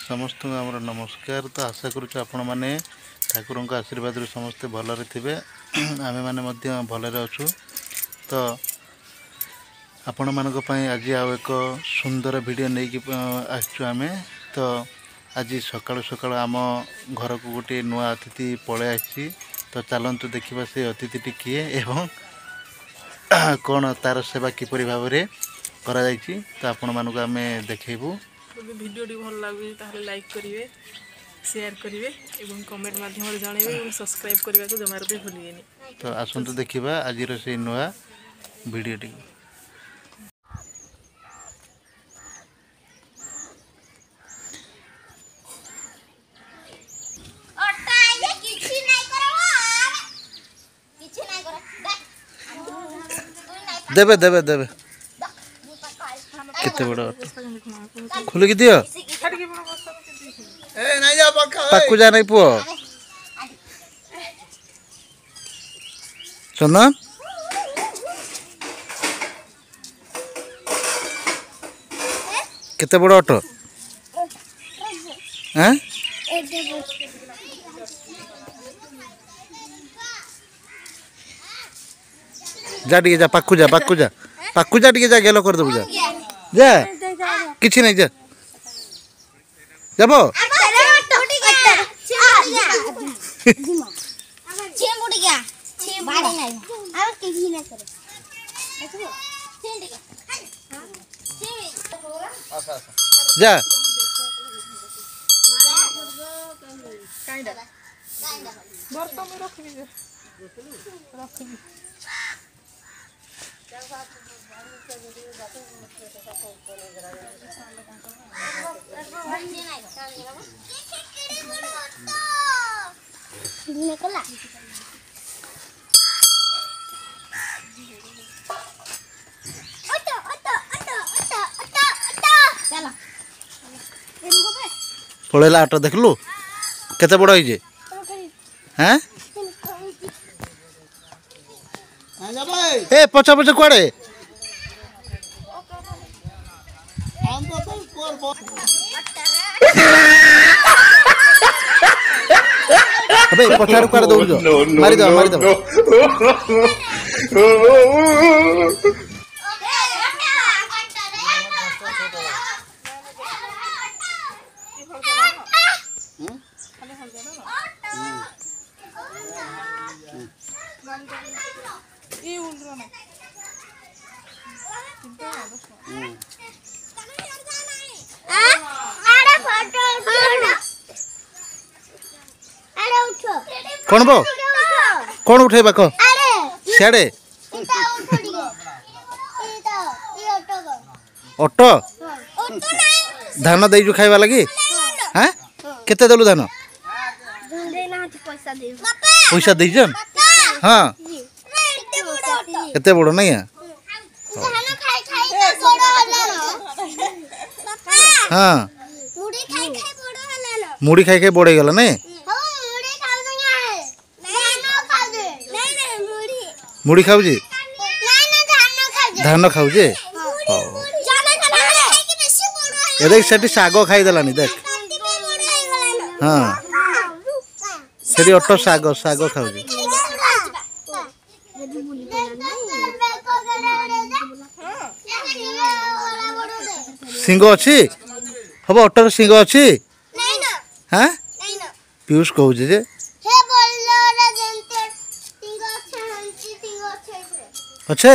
समस्त आमर नमस्कार। तो आशा करुँ आपण मैंने ठाकुर आशीर्वाद समस्ते भलरे थे आमे मैंने भलरे अच्छु। तो आपण मानक आज एक सुंदर वीडियो नहीं कि आमे। तो आज सकाळु सकाळु आम घर को गोटे नुआ अतिथि पलि आसी। तो चलतु देखा से अतिथिटी किए एवं कौन तार सेवा किपरि भाव में करा जायछि। तो आपण मानक आमे देखैबू। वीडियो भल लगे ताहले लाइक करिवे, शेयर करिवे एवं कमेंट माध्यम जणाइबे एवं सब्सक्राइब करबा को जमार भी भूलिएनी। तो आसंतु देखिबा आज से नुआ वीडियो टी। देबे देबे देबे केते बड़ खुल की दियो पाकू जा नहीं पुओ चंदन केते बड़ ऑटो हैं जा टिके जा पाकू जा टिके जा गेलो कर दबु जा जा किछि नहीं जा जाबो जा पड़ेला ऑटो देखलु केते बड़ होइजे हैं ए पछा पछा कुआडे अबे पछाड़ कुआडे दौड़ जो मारी दो कौन बो कौन उठेबा को सियाड़े ऑटो धान दे खाइबा लगी हैं केते देलु धान पैसा देजन हां केते बड़ नहीं हां मुड़ी खाई खाई बड़े गला नहीं मुड़ी खाऊ जी धान खाऊ जी देख से साग खाईदेलानी देख हाँ से ऑटो साग साग खाऊ जी सिंग अच्छी हम ऑटो सिंग अच्छी हाँ पीयूष कहूँ जे अच्छे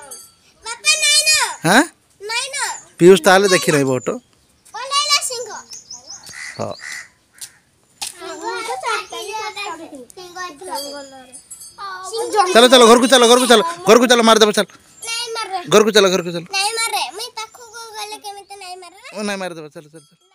हाँ पीयूष ताले देखी रही ऑटो हाँ चलो चलो घर को चलो मार दे चल घर को चलो नहीं मार दे चलो चलो